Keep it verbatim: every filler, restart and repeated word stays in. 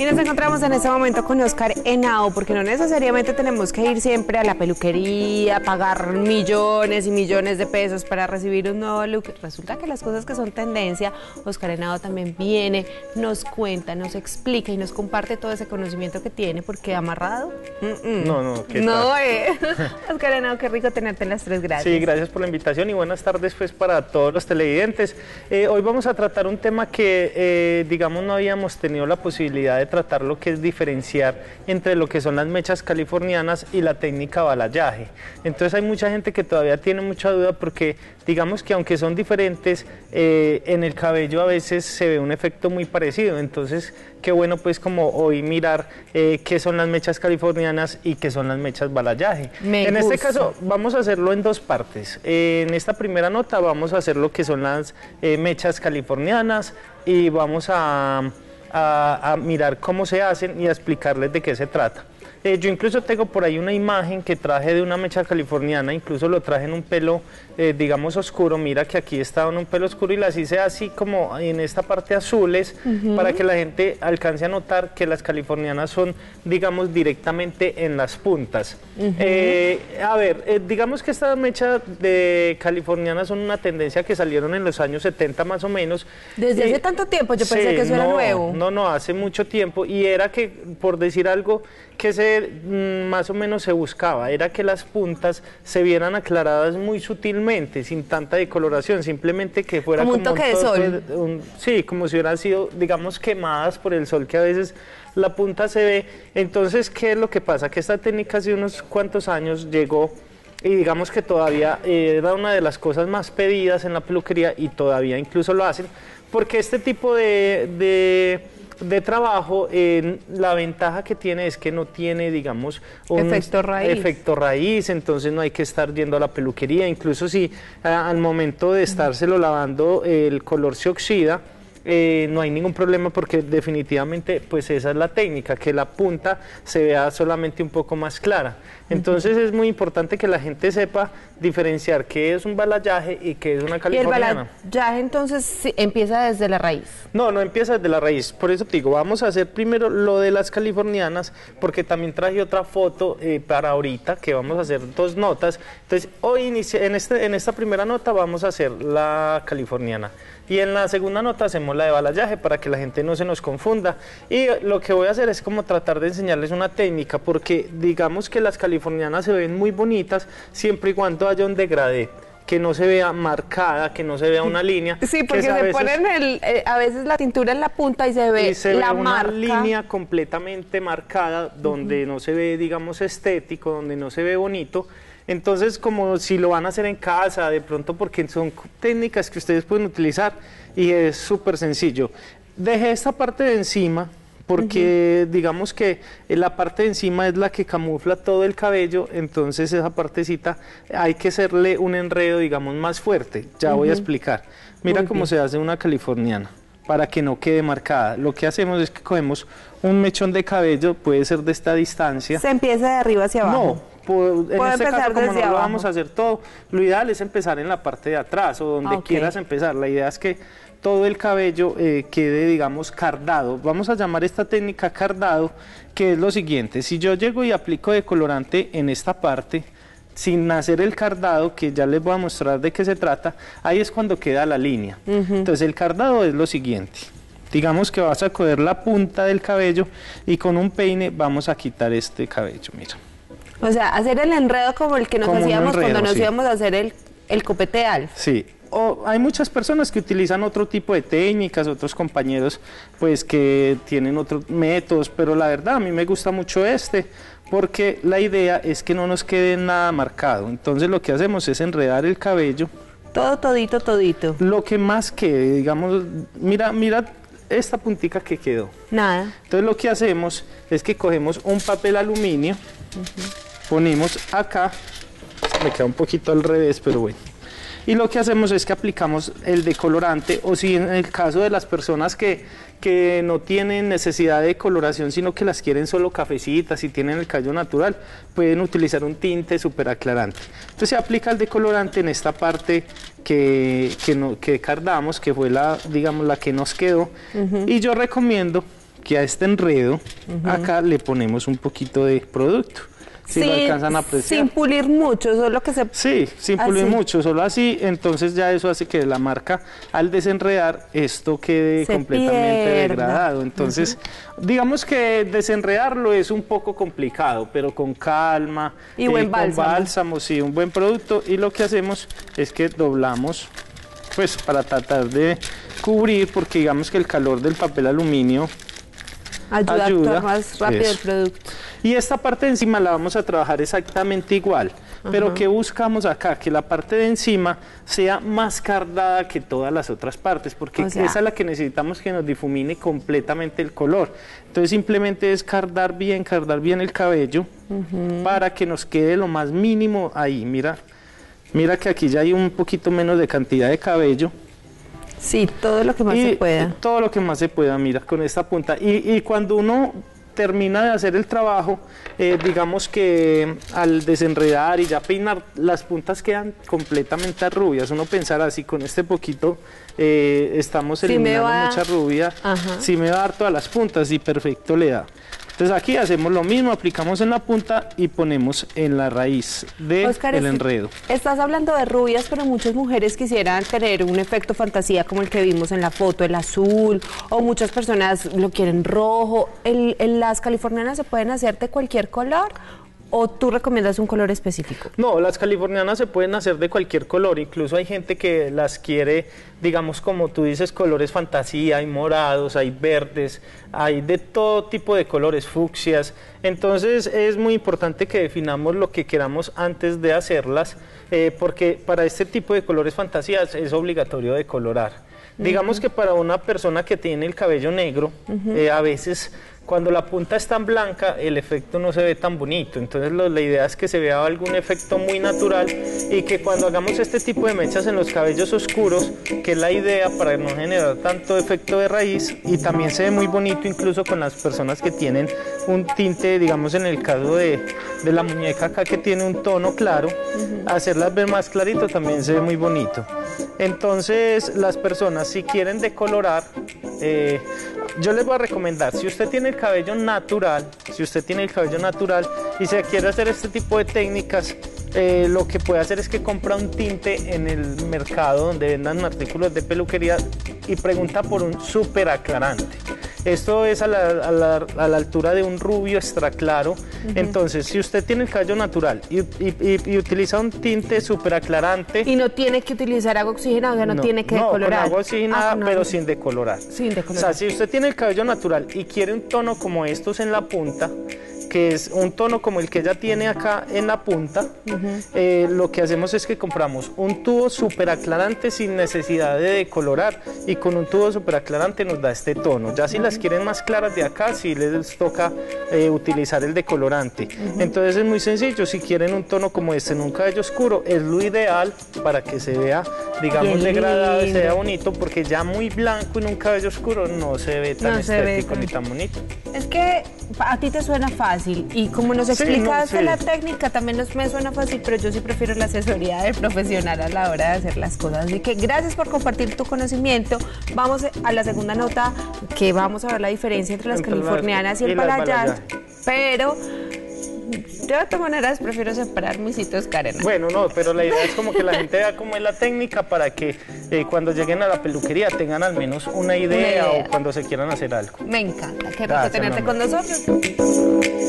Y nos encontramos en este momento con Oscar Henao, porque no necesariamente tenemos que ir siempre a la peluquería, pagar millones y millones de pesos para recibir un nuevo look. Resulta que las cosas que son tendencia, Oscar Henao también viene, nos cuenta, nos explica y nos comparte todo ese conocimiento que tiene, porque amarrado. Mm -mm. No, no, ¿qué no, tal? eh. Oscar Henao, qué rico tenerte en las tres, gracias. Sí, gracias por la invitación y buenas tardes pues para todos los televidentes. Eh, hoy vamos a tratar un tema que, eh, digamos, no habíamos tenido la posibilidad de tratar, lo que es diferenciar entre lo que son las mechas californianas y la técnica balayaje. Entonces hay mucha gente que todavía tiene mucha duda porque, digamos que aunque son diferentes, eh, en el cabello a veces se ve un efecto muy parecido. Entonces, qué bueno pues como hoy mirar eh, qué son las mechas californianas y qué son las mechas balayaje. Me en gusta. este caso vamos a hacerlo en dos partes. Eh, en esta primera nota vamos a hacer lo que son las eh, mechas californianas y vamos a, a, a mirar cómo se hacen y a explicarles de qué se trata. Eh, yo incluso tengo por ahí una imagen que traje de una mecha californiana, incluso lo traje en un pelo, eh, digamos, oscuro. Mira que aquí estaba en un pelo oscuro y las hice así como en esta parte azules, uh-huh, para que la gente alcance a notar que las californianas son, digamos, directamente en las puntas. Uh-huh. eh, a ver, eh, digamos que estas mechas de californianas son una tendencia que salieron en los años setenta más o menos. ¿Desde eh, hace tanto tiempo? Yo pensé sí, que eso no, era nuevo. No, no, hace mucho tiempo, y era que, por decir algo, que se más o menos se buscaba, era que las puntas se vieran aclaradas muy sutilmente, sin tanta decoloración, simplemente que fuera como, como un toque un toque, de sol. Un, sí, como si hubieran sido, digamos, quemadas por el sol, que a veces la punta se ve. Entonces, ¿qué es lo que pasa? Que esta técnica hace unos cuantos años llegó y digamos que todavía era una de las cosas más pedidas en la peluquería y todavía incluso lo hacen, porque este tipo de... de de trabajo, eh, la ventaja que tiene es que no tiene, digamos, un efecto raíz. efecto raíz, entonces no hay que estar yendo a la peluquería, incluso si eh, al momento de estárselo lavando eh, el color se oxida, Eh, no hay ningún problema, porque definitivamente pues esa es la técnica, que la punta se vea solamente un poco más clara. Entonces, uh-huh, es muy importante que la gente sepa diferenciar qué es un balayaje y qué es una californiana. ¿Y el balayaje entonces sí, empieza desde la raíz? No, no empieza desde la raíz, por eso te digo, vamos a hacer primero lo de las californianas, porque también traje otra foto eh, para ahorita, que vamos a hacer dos notas. Entonces, hoy inicia, en, este, en esta primera nota vamos a hacer la californiana. Y en la segunda nota hacemos la de balayaje, para que la gente no se nos confunda. Y lo que voy a hacer es como tratar de enseñarles una técnica, porque digamos que las californianas se ven muy bonitas siempre y cuando haya un degradé, que no se vea marcada, que no se vea una línea. Sí, porque se veces, ponen el, eh, a veces la tintura en la punta y se ve, y se la ve una marca. línea completamente marcada, donde uh-huh, no se ve, digamos, estético, donde no se ve bonito. Entonces, como si lo van a hacer en casa, de pronto, porque son técnicas que ustedes pueden utilizar y es súper sencillo. Dejé esta parte de encima porque, uh-huh, digamos que la parte de encima es la que camufla todo el cabello, entonces esa partecita hay que hacerle un enredo, digamos, más fuerte. Ya uh-huh, voy a explicar. Mira Muy cómo bien. Se hace una californiana, para que no quede marcada. Lo que hacemos es que cogemos un mechón de cabello, puede ser de esta distancia. ¿Se empieza de arriba hacia abajo? No. Por, en este caso, como no abajo. Lo vamos a hacer todo, lo ideal es empezar en la parte de atrás o donde okay, quieras empezar. La idea es que todo el cabello eh, quede, digamos, cardado. Vamos a llamar esta técnica cardado, que es lo siguiente: si yo llego y aplico decolorante en esta parte, sin hacer el cardado, que ya les voy a mostrar de qué se trata, ahí es cuando queda la línea. Uh-huh. Entonces, el cardado es lo siguiente: digamos que vas a coger la punta del cabello y con un peine vamos a quitar este cabello, mira. O sea, hacer el enredo como el que nos como hacíamos enredo, cuando nos sí. íbamos a hacer el, el copeteal. Sí, o hay muchas personas que utilizan otro tipo de técnicas, otros compañeros pues que tienen otros métodos, pero la verdad a mí me gusta mucho este, porque la idea es que no nos quede nada marcado. Entonces lo que hacemos es enredar el cabello. Todo, todito, todito. Lo que más quede, digamos, mira, mira esta puntica que quedó. Nada. Entonces lo que hacemos es que cogemos un papel aluminio, uh-huh, ponemos acá, me queda un poquito al revés, pero bueno. Y lo que hacemos es que aplicamos el decolorante, o si en el caso de las personas que, que no tienen necesidad de coloración, sino que las quieren solo cafecitas y tienen el cabello natural, pueden utilizar un tinte súper aclarante. Entonces se aplica el decolorante en esta parte que, que, no, que cardamos, que fue la, digamos, la que nos quedó. Uh-huh. Y yo recomiendo que a este enredo, uh-huh, acá le ponemos un poquito de producto. Si sí, lo alcanzan a apreciar. Sin pulir mucho, solo que se... Sí, sin pulir así. mucho, solo así, entonces ya eso hace que la marca, al desenredar, esto quede se completamente pierda. degradado. Entonces, uh-huh, digamos que desenredarlo es un poco complicado, pero con calma, y buen eh, bálsamo. con bálsamo, sí, un buen producto, y lo que hacemos es que doblamos, pues para tratar de cubrir, porque digamos que el calor del papel aluminio ayuda, ayuda a actuar más rápido eso. el producto. Y esta parte de encima la vamos a trabajar exactamente igual. Ajá. Pero ¿qué buscamos acá? Que la parte de encima sea más cardada que todas las otras partes, porque o sea, esa es la que necesitamos que nos difumine completamente el color. Entonces simplemente es cardar bien, cardar bien el cabello, uh-huh, para que nos quede lo más mínimo ahí. Mira, mira que aquí ya hay un poquito menos de cantidad de cabello. Sí, todo lo que más y se pueda. Todo lo que más se pueda, mira, con esta punta. Y, y cuando uno termina de hacer el trabajo, eh, digamos que al desenredar y ya peinar, las puntas quedan completamente rubias. Uno pensará, así con este poquito eh, estamos eliminando sí mucha rubia, ajá, sí me va a dar todas las puntas y perfecto le da. Entonces aquí hacemos lo mismo, aplicamos en la punta y ponemos en la raíz del de enredo. Estás hablando de rubias, pero muchas mujeres quisieran tener un efecto fantasía como el que vimos en la foto, el azul, o muchas personas lo quieren rojo. ¿El, el, ¿Las californianas se pueden hacer de cualquier color? ¿O tú recomiendas un color específico? No, las californianas se pueden hacer de cualquier color, incluso hay gente que las quiere, digamos, como tú dices, colores fantasía, hay morados, hay verdes, hay de todo tipo de colores, fucsias. Entonces es muy importante que definamos lo que queramos antes de hacerlas, eh, porque para este tipo de colores fantasías es obligatorio decolorar. Uh-huh. Digamos que para una persona que tiene el cabello negro, uh-huh, eh, a veces cuando la punta es tan blanca, el efecto no se ve tan bonito. Entonces lo, la idea es que se vea algún efecto muy natural y que cuando hagamos este tipo de mechas en los cabellos oscuros, que es la idea para no generar tanto efecto de raíz, y también se ve muy bonito incluso con las personas que tienen un tinte, digamos en el caso de, de la muñeca acá que tiene un tono claro, uh-huh, hacerlas ver más clarito también se ve muy bonito. Entonces las personas si quieren decolorar, eh, yo les voy a recomendar, si usted tiene el cabello natural, si usted tiene el cabello natural y se quiere hacer este tipo de técnicas, eh, lo que puede hacer es que compra un tinte en el mercado donde vendan artículos de peluquería y pregunta por un súper aclarante. Esto es a la, a, la, a la altura de un rubio extra claro. Uh-huh. Entonces, si usted tiene el cabello natural y, y, y, y utiliza un tinte súper aclarante... Y no tiene que utilizar agua oxigenada, o sea, no, no tiene que no, decolorar. No, con agua oxigenada, ah, no, pero no. sin decolorar. Sin decolorar. O sea, si usted tiene el cabello natural y quiere un tono como estos en la punta, que es un tono como el que ella tiene acá en la punta, uh-huh, eh, lo que hacemos es que compramos un tubo súper aclarante sin necesidad de decolorar, y con un tubo súper aclarante nos da este tono. Ya si uh-huh, las quieren más claras de acá, sí les toca eh, utilizar el decolorante. Uh-huh. Entonces es muy sencillo, si quieren un tono como este en un cabello oscuro, es lo ideal para que se vea, digamos, degradado y se vea bonito, porque ya muy blanco en un cabello oscuro no se ve tan no estético ni tan bonito. Es que a ti te suena fácil y como nos explicaste sí, no, sí. la técnica también nos, me suena fácil, pero yo sí prefiero la asesoría del profesional a la hora de hacer las cosas. Así que gracias por compartir tu conocimiento. Vamos a la segunda nota, que vamos a ver la diferencia entre las entre californianas las, y el balayage, pero yo de todas maneras prefiero separar mis hitos, Karen. Bueno, no, pero la idea es como que la gente vea cómo es la técnica para que eh, cuando lleguen a la peluquería tengan al menos una idea, una idea o cuando se quieran hacer algo. Me encanta, qué rico tenerte con nosotros.